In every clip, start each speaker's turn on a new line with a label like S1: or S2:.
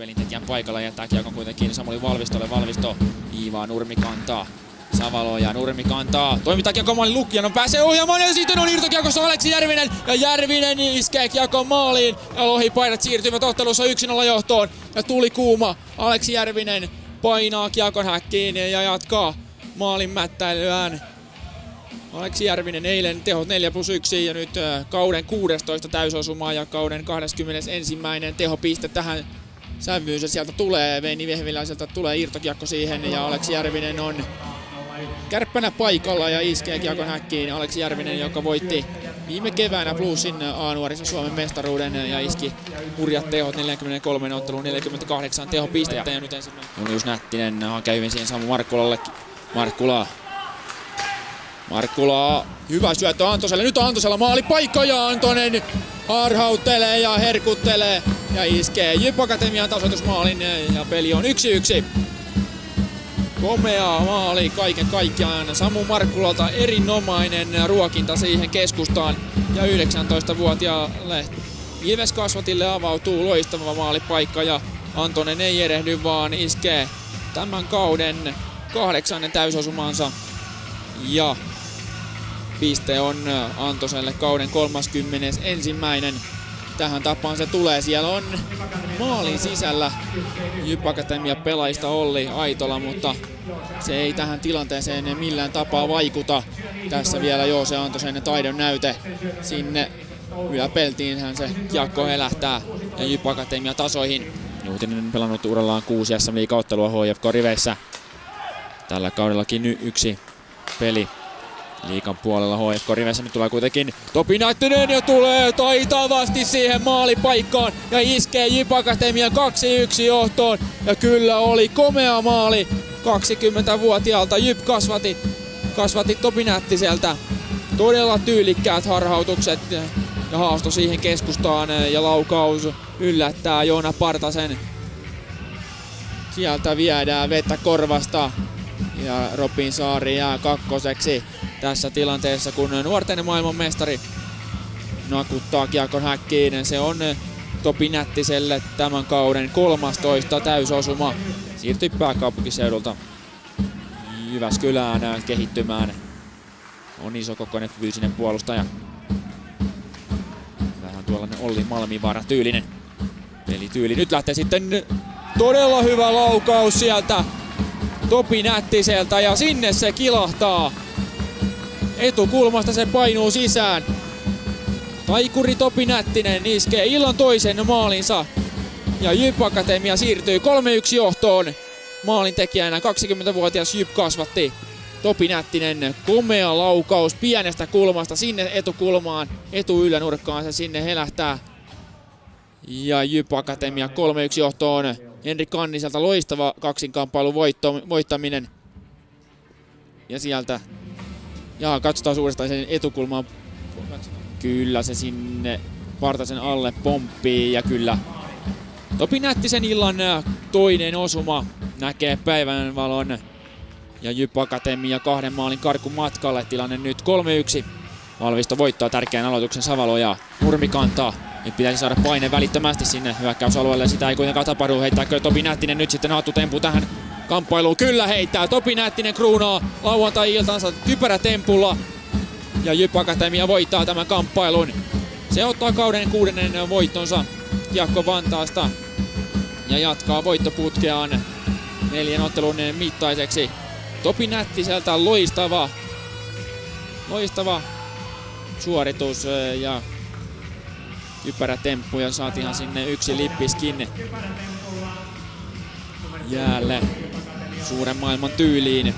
S1: pelintekijän paikalla jättää kiekon kuitenkin Samuli Valvistolle. Valvisto hiivaa Nurmikantaa. Savalo ja Nurmikantaa. Toimittaa kiekko maalin Lukkian, on pääsee ohjaamaan ja sitten on irtokiekossa Aleksi Järvinen. Ja Järvinen iskee kiekon maaliin. Ja Lohipaidat siirtyvät ottelussa 1-0 johtoon. Ja tuli kuuma. Aleksi Järvinen painaa kiekon häkkiin ja jatkaa maalin mättäilyään. Aleksi Järvinen eilen tehot 4+1 ja nyt kauden 16 täysosuma ja kauden 21. tehopiste tähän sävyyn. Se sieltä tulee, Veini Vehviläiseltä tulee irtokiekko siihen ja Aleksi Järvinen on kärppänä paikalla ja iskee kiekon häkkiin. Aleksi Järvinen, joka voitti viime keväänä Bluesin A-nuorissa Suomen mestaruuden ja iski hurjat tehot 43 otteluun 48 tehopistettä. Ja nyt ensimmäinen Julius Nättinen hakee hyvin siihen Samu Markkulalle. Markkula, hyvä syöttö Antoselle. Nyt Antosella maalipaikka ja Antonen harhauttelee ja herkuttelee ja iskee Jyp Akatemian tasoitusmaalin ja peli on 1-1. Komea maali kaiken kaikkiaan. Samu Markkulalta erinomainen ruokinta siihen keskustaan ja 19-vuotiaalle Ilves Kasvatille avautuu loistava maalipaikka ja Antonen ei erehdy vaan iskee tämän kauden 8. täysosumansa ja piste on Antoselle kauden 31. Tähän tapaan se tulee. Siellä on maalin sisällä Jyp Akatemia pelaajista Olli Aitola, mutta se ei tähän tilanteeseen millään tapaa vaikuta. Tässä vielä Joose Antosen taidon näyte sinne yläpeltiinhän se kiekko helähtää ja Jyp Akatemia tasoihin. Juutinen on pelannut urallaan 6 SM-liigaottelua HFK-riveissä. Tällä kaudellakin yksi peli liigan puolella HFK-riveissä. Nyt tulee kuitenkin Topi Nättinen ja tulee taitavasti siihen maalipaikkaan ja iskee Jyp Akatemian 2-1 johtoon. Ja kyllä oli komea maali 20-vuotiaalta Jyp kasvatti Topi Nättiseltä. Todella tyylikkäät harhautukset ja haasto siihen keskustaan ja laukaus yllättää Joona Partasen. Sieltä viedään vettä korvasta ja Robin Saari jää kakkoseksi tässä tilanteessa, kun nuorten maailmanmestari nakuttaa kiekon häkkiin. Se on Topi Nättiselle tämän kauden 13 täysosuma. Siirtyi pääkaupunkiseudulta Jyväskylään kehittymään. On isokokoinen fyysinen puolustaja. Vähän tuollainen Olli Malmivaara tyylinen pelityyli. Nyt lähtee sitten todella hyvä laukaus sieltä Topi Nättiseltä ja sinne se kilahtaa. Etukulmasta se painuu sisään. Taikuri Topi Nättinen iskee illan toisen maalinsa. Ja Jyp Akatemia siirtyy 3-1 johtoon. Maalintekijänä 20-vuotias Jyp kasvatti. Topi Nättinen, komea laukaus pienestä kulmasta sinne etukulmaan. Etuylänurkkaan se sinne helähtää. Ja Jyp Akatemia 3-1 johtoon. Henri Kanniselta loistava kaksinkamppailun voittaminen. Ja sieltä katsotaan uudestaan sen etukulmaan. Kyllä se sinne Partasen alle pomppii ja kyllä Topi Nättisen illan toinen osuma näkee päivänvalon. Ja Jyp Akatemia 2 maalin karkun matkalle. Tilanne nyt 3-1. Valvisto voittaa tärkeän aloituksen Savalo ja Nurmikantaa. Nyt pitäisi saada paine välittömästi sinne hyökkäysalueelle. Sitä ei kuitenkaan tapahdu. Heittääkö Topi Nättinen nyt sitten hattutempu tähän kamppailuun? Kyllä heittää. Topi Nättinen kruunaa lauantai-iltansa kypärätempulla. Ja Jyp Akatemia voittaa tämän kamppailun. Se ottaa kauden 6. voittonsa Kiekko Vantaasta. Ja jatkaa voittoputkeaan 4 ottelun mittaiseksi. Topi Nättiseltä loistava suoritus ja kypärätemppu ja saatiinhan sinne yksi lippiskin jäälle suuren maailman tyyliin.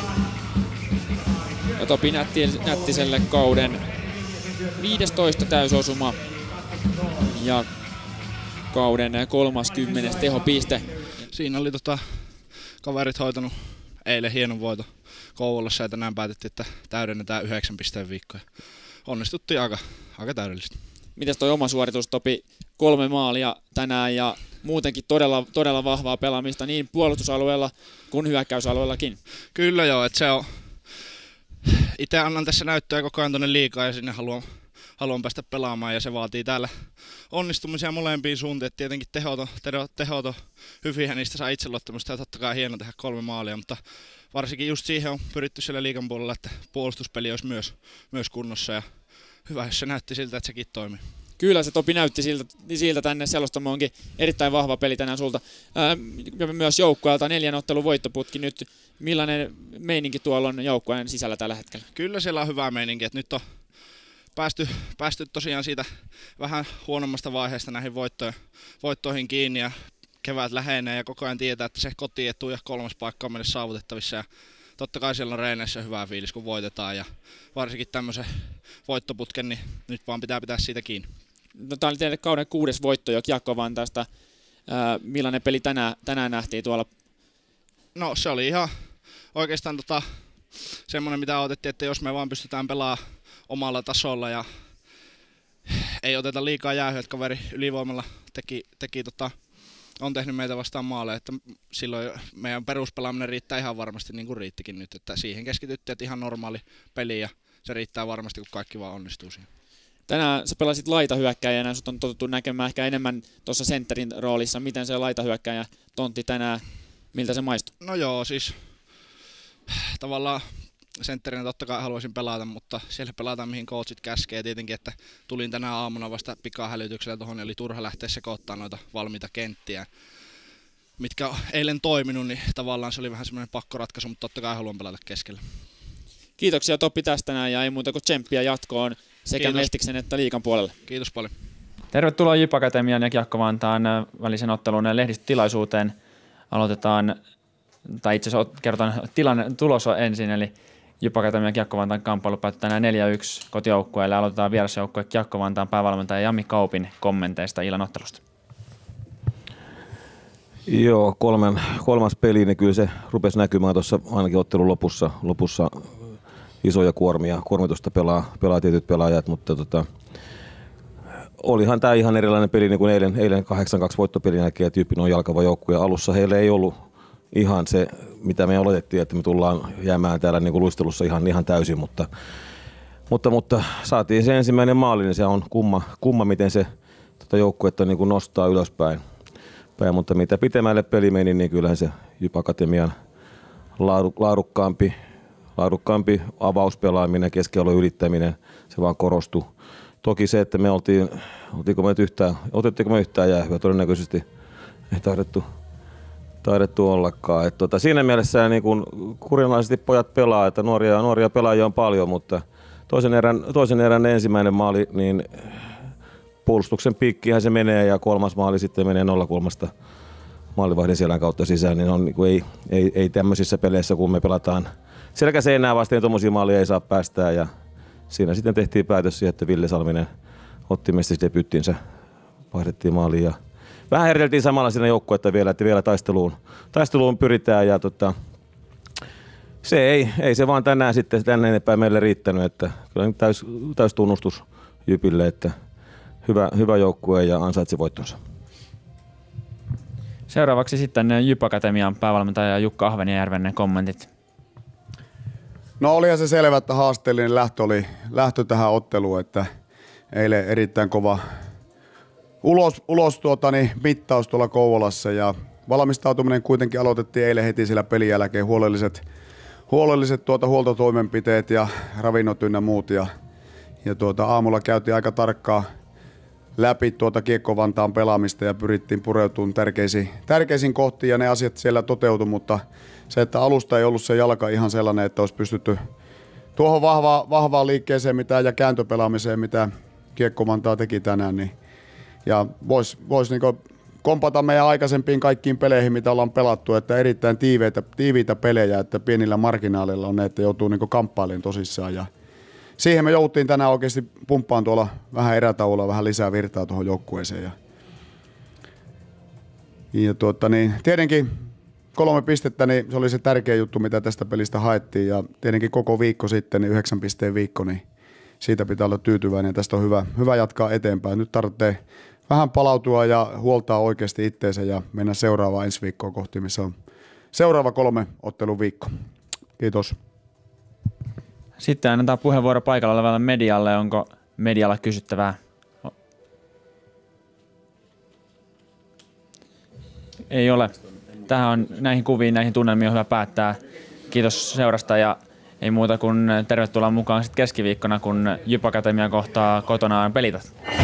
S1: Ja Topi Nättiselle kauden 15 täysosuma ja kauden 30 tehopiste.
S2: Siinä oli kaverit hoitanut eilen hienon voito Kouvolassa ja tänään päätettiin, että täydennetään 9 pisteen viikkoja. Onnistuttiin aika täydellisesti.
S1: Mites toi oma suoritus, Topi? 3 maalia tänään ja muutenkin todella vahvaa pelaamista niin puolustusalueella kuin hyökkäysalueellakin.
S2: Kyllä joo, että se on. Itse annan tässä näyttöä koko ajan tuonne liigaan ja sinne haluan päästä pelaamaan ja se vaatii täällä onnistumisia molempiin suuntiin. Et tietenkin tehot on hyviä, niistä saa itseluottamusta ja totta kai hieno tehdä 3 maalia, mutta varsinkin just siihen on pyritty siellä liigan puolella, että puolustuspeli olisi myös kunnossa ja hyvä, jos se näytti siltä, että sekin toimii.
S1: Kyllä se Topi näytti siltä tänne Selostamoonkin. Erittäin vahva peli tänään sulta. Myös joukkueelta 4 ottelun voittoputki nyt. Millainen meininki tuolla on joukkueen sisällä tällä hetkellä?
S2: Kyllä siellä on hyvä meininki. Että nyt on päästy tosiaan siitä vähän huonommasta vaiheesta näihin voittoihin kiinni. Ja kevät lähenee ja koko ajan tietää, että se kotietu ja 3. paikka on meille saavutettavissa. Ja totta kai siellä on reeneissä hyvä fiilis, kun voitetaan. Ja varsinkin tämmöisen voittoputken, niin nyt vaan pitää siitä kiinni.
S1: No, tämä oli teille kauden 6. voitto jo Kiekko Vantaasta. Millainen peli tänään nähtiin tuolla?
S2: No se oli ihan oikeastaan semmoinen, mitä odotettiin, että jos me vaan pystytään pelaamaan omalla tasolla ja ei oteta liikaa jäähyä, että kaveri ylivoimalla on tehnyt meitä vastaan maaleja, että silloin meidän peruspelaaminen riittää ihan varmasti niin kuin riittikin nyt, että siihen keskityttiin, että ihan normaali peli ja se riittää varmasti, kun kaikki vaan onnistuu siihen.
S1: Tänään sä pelasit laitahyökkääjänä, sut on totuttu näkemään ehkä enemmän tuossa sentterin roolissa. Miten se laitahyökkääjä tontti tänään, miltä se maistuu?
S2: No joo, siis tavallaan sentterinä totta kai haluaisin pelata, mutta siellä pelataan mihin coachit käskee. Tietenkin, että tulin tänä aamuna vasta pikahälytyksellä tuohon, eli turha lähteä sekoittaa noita valmiita kenttiä, mitkä on eilen toiminut, niin tavallaan se oli vähän semmoinen pakkoratkaisu, mutta totta kai haluan pelata keskellä.
S1: Kiitoksia Topi tästä näin ja ei muuta kuin tsemppiä jatkoon sekä Mestiksen että liigan puolelle.
S2: Kiitos paljon.
S3: Tervetuloa JYP Akatemian ja Kiekko Vantaan välisen ottelun lehdistötilaisuuteen. Aloitetaan, tai itse asiassa kerrotaan tulos ensin, eli JYP Akatemian Kiekko Vantaan kamppailu päättyi tänään 4-1 kotijoukkueelle. Aloitetaan vierasjoukkue Kiekko Vantaan päävalmentaja Jami Kaupin kommenteista illan ottelusta.
S4: Joo, kolmas peli, niin kyllä se rupesi näkymään tuossa ainakin ottelun lopussa isoja kuormitusta pelaa tietyt pelaajat, mutta olihan tämä ihan erilainen peli niin kuin eilen 8-2 voittopelin jälkeen, että JYP on jalkava joukkue ja alussa heillä ei ollut ihan se, mitä me oletettiin, että me tullaan jäämään täällä niin kuin luistelussa ihan täysin, mutta saatiin se ensimmäinen maali, niin se on kumma miten se joukkuetta niin kuin nostaa ylöspäin. Mutta mitä pitemmälle peli meni, niin kyllähän se JYP Akatemian laadukkaampi avauspelaaminen, keskialueen ylittäminen, se vaan korostui. Toki se, että me otettiinko me yhtään jäähyä, todennäköisesti ei taidettu ollakaan. Siinä mielessä niin kun kurinalaisesti pojat pelaa, että nuoria pelaajia on paljon, mutta toisen erän ensimmäinen maali, niin puolustuksen piikkihän se menee ja 3. maali sitten menee 0-3 maalivahdin selän kautta sisään, niin on, niin ei tämmöisissä peleissä, kun me pelataan selkäseinää vasten, tuommoisia maalia ei saa päästää ja siinä sitten tehtiin päätös siihen, että Ville Salminen mestisdebyyttinsä, vaihdettiin maaliin ja vähän herdeltiin samalla siinä joukkuetta vielä, että vielä taisteluun pyritään ja se ei se vaan tänään sitten tänne enempää meille riittänyt, että kyllä täys tunnustus JYPille, että hyvä joukkue ja ansaitsi voittonsa.
S3: Seuraavaksi sitten JYP Akatemian päävalmentaja Jukka Ahvenjärven kommentit.
S5: No olihan se selvä, että haasteellinen lähtö tähän otteluun, että eilen erittäin kova ulos mittaus tuolla Kouvolassa ja valmistautuminen kuitenkin aloitettiin eilen heti siellä pelin jälkeen huolelliset huoltotoimenpiteet ja ravinnot ynnä muut ja aamulla käytiin aika tarkkaa läpi Kiekko Vantaan pelaamista ja pyrittiin pureutumaan tärkeisiin kohtiin ja ne asiat siellä toteutui, mutta se, että alusta ei ollut se jalka ihan sellainen, että olisi pystytty tuohon vahvaan liikkeeseen ja kääntöpelaamiseen, mitä Kiekko Vantaa teki tänään, niin, ja vois niinku kompata meidän aikaisempiin kaikkiin peleihin, mitä ollaan pelattu, että erittäin tiiviitä pelejä, että pienillä marginaaleilla on ne, että joutuu niinku kamppailemaan tosissaan ja siihen me jouttiin tänään oikeasti pumppaan tuolla vähän erätauolla vähän lisää virtaa tuohon joukkueeseen. Ja tietenkin 3 pistettä, niin se oli se tärkeä juttu, mitä tästä pelistä haettiin. Ja tietenkin koko viikko sitten, niin 9 pisteen viikko, niin siitä pitää olla tyytyväinen ja tästä on hyvä jatkaa eteenpäin. Nyt tarvitsee vähän palautua ja huoltaa oikeasti itteensä ja mennä seuraavaan ensi viikkoa kohti, missä on seuraava 3 ottelun viikko. Kiitos.
S3: Sitten annetaan puheenvuoro paikalla olevalle medialle. Onko medialla kysyttävää? Ei ole. Näihin kuviin, näihin tunnelmiin on hyvä päättää. Kiitos seurasta ja ei muuta kuin tervetuloa mukaan sitten keskiviikkona, kun Jyp Akatemia kohtaa kotonaan Pelitat.